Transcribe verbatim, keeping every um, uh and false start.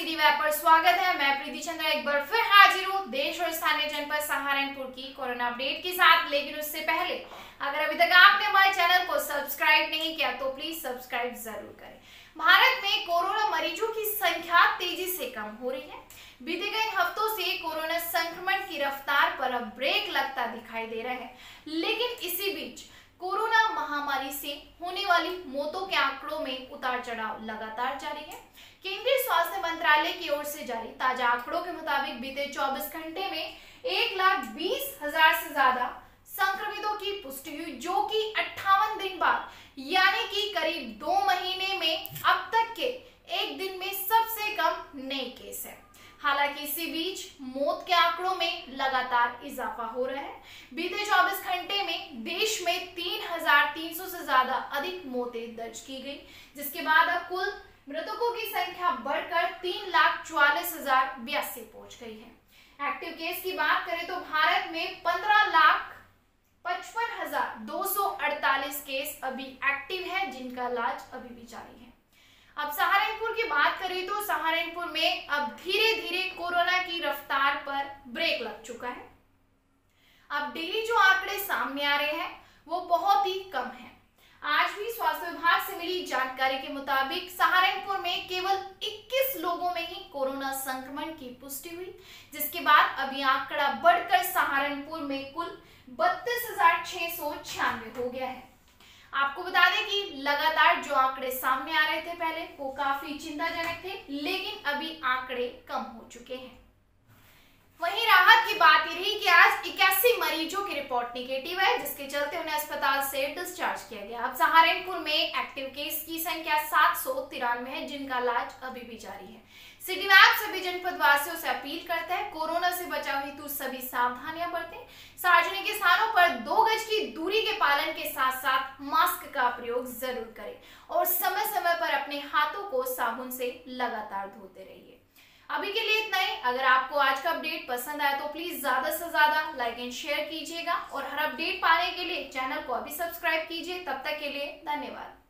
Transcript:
CD web पर स्वागत है। मैं प्रीति चंद्रा एक बार फिर हाजिर हूँ देश और स्थानीय जनपद सहारनपुर की कोरोना अपडेट के साथ। लेकिन उससे पहले अगर अभी तक आपने हमारे चैनल को सब्सक्राइब नहीं किया तो प्लीज सब्सक्राइब जरूर करें। भारत में कोरोना मरीजों की संख्या तेजी से कम हो रही है। बीते कई हफ्तों से कोरोना संक्रमण की रफ्तार पर अब ब्रेक लगता दिखाई दे रहा है, लेकिन इसी बीच कोरोना महामारी से होने वाली मौतों के आंकड़ों में उतार चढ़ाव लगातार जारी है। केंद्रीय स्वास्थ्य मंत्रालय की ओर से जारी ताजा आंकड़ों के मुताबिक बीते चौबीस घंटे में एक लाख बीस हजार से ज्यादा संक्रमितों की पुष्टि हुई, जो कि अट्ठावन दिन बाद यानी कि करीब दो महीने में अब तक के एक दिन में सबसे कम नए केस है। हालांकि इसी बीच मौत के आंकड़ों में लगातार इजाफा हो रहा है। बीते चौबीस घंटे में देश में तीन हजार तीन सौ से ज्यादा अधिक मौतें दर्ज की गई, जिसके बाद अब कुल मृतकों की संख्या बढ़कर तीन लाख चौवालीस हजार बयासी पहुंच गई है। एक्टिव केस की बात करें तो भारत में पंद्रह लाख पचपन हजार दो सौ अड़तालीस केस अभी एक्टिव है, जिनका इलाज अभी भी जारी है। अब सहारनपुर की बात करें तो सहारनपुर में अब धीरे धीरे कोरोना की रफ्तार पर ब्रेक लग चुका है। अब डेली जो आंकड़े सामने आ रहे हैं वो बहुत ही कम है। आज भी स्वास्थ्य विभाग से मिली जानकारी के मुताबिक सहारनपुर में केवल इक्कीस लोगों में ही कोरोना संक्रमण की पुष्टि हुई, जिसके बाद अभी आंकड़ा बढ़कर सहारनपुर में कुल बत्तीस हजार छह सौ छियानवे हो गया है। आपको बता दें कि लगातार जो आंकड़े सामने आ रहे थे पहले वो काफी चिंताजनक थे, लेकिन अभी आंकड़े कम हो चुके हैं। वहीं राहत की बात ये रही कि आज इक्यासी मरीजों की रिपोर्ट निगेटिव है, जिसके चलते उन्हें अस्पताल से डिस्चार्ज किया गया। अब सहारनपुर में एक्टिव केस की संख्या सात सौ तिरानवे है, जिनका इलाज अभी भी जारी है। सिटी वेब सभी जनपद वासियों से अपील करता है कोरोना से बचाव हेतु सभी सावधानियां बरतें। सार्वजनिक स्थानों पर दो गज की दूरी के पालन के साथ साथ मास्क का प्रयोग जरूर करें और समय समय पर अपने हाथों को साबुन से लगातार धोते रहिए। अभी के लिए इतना ही। अगर आपको आज का अपडेट पसंद आया तो प्लीज ज्यादा से ज्यादा लाइक एंड शेयर कीजिएगा और हर अपडेट पाने के लिए चैनल को अभी सब्सक्राइब कीजिए। तब तक के लिए धन्यवाद।